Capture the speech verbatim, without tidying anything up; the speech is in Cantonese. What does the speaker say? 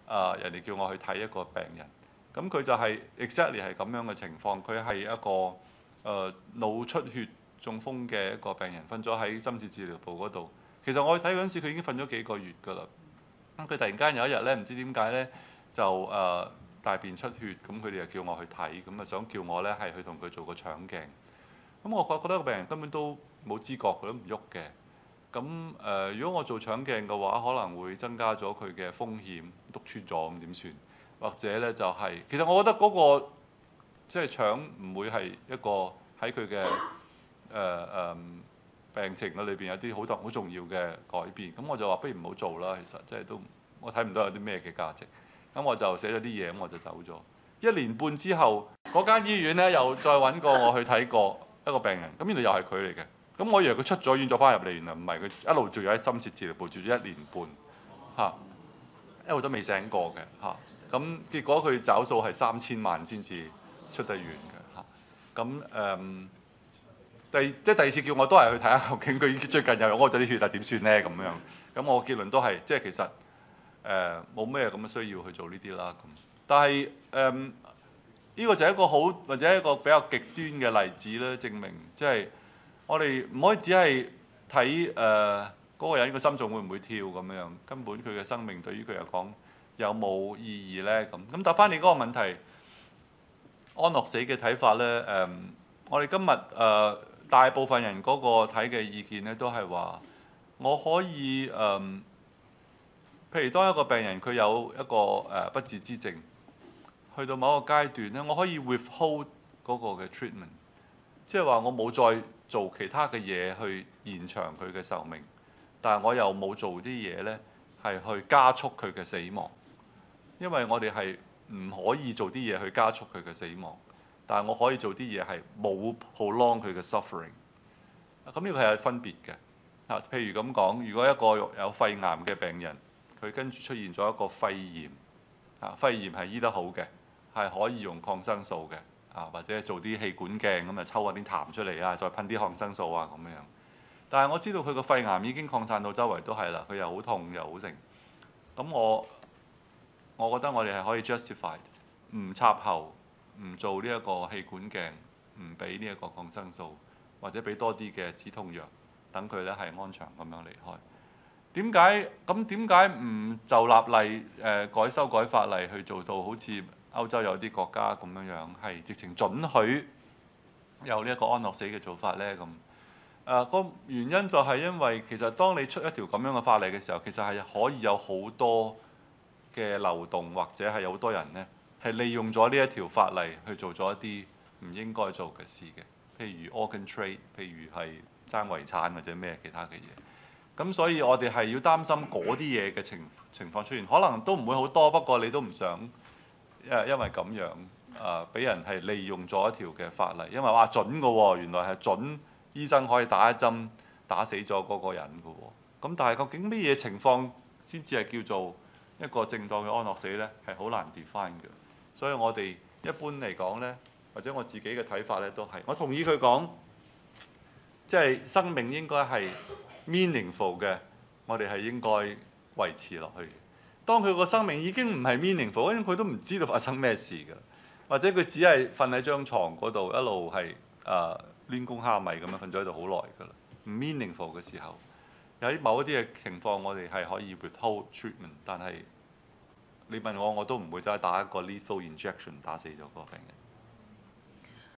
啊、人哋叫我去睇一個病人，咁佢就係 exactly 係咁樣嘅情況，佢係一個誒、呃、腦出血中風嘅一個病人，瞓咗喺深切治療部嗰度。其實我去睇嗰陣時，佢已經瞓咗幾個月㗎啦。咁佢突然間有一日咧，唔知點解咧就誒、呃、大便出血，咁佢哋就叫我去睇，咁啊想叫我咧係去同佢做個腸鏡。咁我覺覺得個病人根本都冇知覺，佢都唔喐嘅。咁誒、呃，如果我做腸鏡嘅話，可能會增加咗佢嘅風險，篤穿咗咁點算？或者咧就係、是，其實我覺得嗰、那個即係腸唔會係一個喺佢嘅誒誒病情嘅裏邊有啲好多好重要嘅改變。咁我就話不如唔好做啦。其實即係都我睇唔到有啲咩嘅價值。咁我就寫咗啲嘢，咁我就走咗。一年半之後，嗰間醫院咧又再揾過我去睇過一個病人，咁原來又係佢嚟嘅。咁我以為佢出咗院再翻入嚟，原來唔係，佢一路住喺深切治療部住咗一年半，嚇、啊，一路都未醒過嘅嚇。咁、啊、結果佢找數係三千萬先至出得院嘅嚇。咁、啊、誒，第即係第二次叫我都係去睇下究竟佢最近又屙咗啲血啊，點算咧咁樣。咁我結論都係即係其實誒冇咩咁嘅需要去做呢啲啦。咁但係誒呢個就係一個好或者一個比較極端嘅例子啦，證明即係。我哋唔可以只係睇誒嗰個人個心臟會唔會跳咁樣，根本佢嘅生命對於佢嚟講有冇意義呢？咁咁答翻你嗰個問題，安樂死嘅睇法呢？誒、呃，我哋今日誒、呃、大部分人嗰個睇嘅意見呢，都係話我可以誒、呃，譬如當一個病人佢有一個誒、呃、不治之症，去到某個階段呢，我可以 withhold 嗰個嘅 treatment， 即係話我冇再做其他嘅嘢去延長佢嘅壽命，但係我又冇做啲嘢呢，係去加速佢嘅死亡。因為我哋係唔可以做啲嘢去加速佢嘅死亡，但係我可以做啲嘢係冇 prolong 佢嘅 suffering。咁呢個係有分別嘅。啊，譬如咁講，如果一個有肺癌嘅病人，佢跟住出現咗一個肺炎，啊，肺炎係醫得好嘅，係可以用抗生素嘅。啊，或者做啲氣管鏡咁啊，抽下啲痰出嚟啊，再噴啲抗生素啊咁樣。但係我知道佢個肺癌已經擴散到周圍都係啦，佢又好痛又好剩。咁我我覺得我哋係可以 justify 唔插喉，唔做呢一個氣管鏡，唔俾呢一個抗生素，或者俾多啲嘅止痛藥，等佢咧係安詳咁樣離開。點解咁點解唔就立例誒、呃、改修改法例去做到好似歐洲有啲國家咁樣樣，係直情准許有呢一個安樂死嘅做法呢？咁誒個原因就係因為其實當你出一條咁樣嘅法例嘅時候，其實係可以有好多嘅漏洞，或者係有好多人呢係利用咗呢一條法例去做咗一啲唔應該做嘅事嘅，譬如 organ trade， 譬如係爭遺產或者咩其他嘅嘢。咁所以我哋係要擔心嗰啲嘢嘅情情況出現，可能都唔會好多，不過你都唔想。誒，因為咁樣誒，俾、呃、人係利用咗一條嘅法例，因為話準嘅喎，原來係準醫生可以打一針打死咗嗰個人嘅喎。咁但係究竟咩嘢情況先至係叫做一個正當嘅安樂死呢？係好難 define 嘅。所以我哋一般嚟講呢，或者我自己嘅睇法呢，都係我同意佢講，即係生命應該係 meaningful 嘅，我哋係應該維持落去。當佢個生命已經唔係 meaningful，因為佢都唔知道發生咩事㗎，或者佢只係瞓喺張床嗰度一路係誒攣弓蝦米咁樣瞓咗喺度好耐㗎啦。唔 meaningful 嘅時候，有啲某一啲嘅情況，我哋係可以 withhold treatment，但係你問我我都唔會再打一個 lethal injection 打死咗嗰個病人。